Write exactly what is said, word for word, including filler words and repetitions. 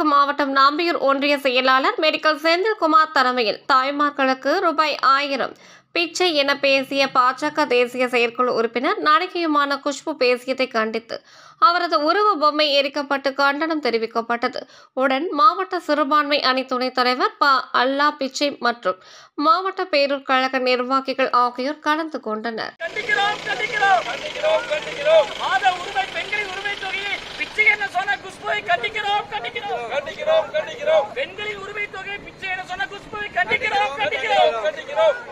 கிழக்கு மாவட்டம் நாம்பியூர் ஒன்றிய செயலாளர் மெடிக்கல் செந்தில்குமார் தலைமையில் தாய்மார்களுக்கு ரூபாய் ஆயிரம் பிச்சை என பேசிய பாஜக தேசிய செயற்குழு உறுப்பினர் நடிகையுமான குஷ்பு பேசியதை கண்டித்து அவரது உருவ பொம்மை எரிக்கப்பட்டு கண்டனம் தெரிவிக்கப்பட்டது. உடன் மாவட்ட சிறுபான்மை அணி துணைத் தலைவர் ப அல்லா பிச்சை மற்றும் மாவட்ட பேரூர் கழக நிர்வாகிகள் ஆகியோர் கலந்து கொண்டனர். பெண்களின் உரிமை தொகை பிச்சை என சொன்ன குஷ்புவை கண்டிக்கிறோம் கண்டிக்கிறோம் கண்டிக்கிறோம்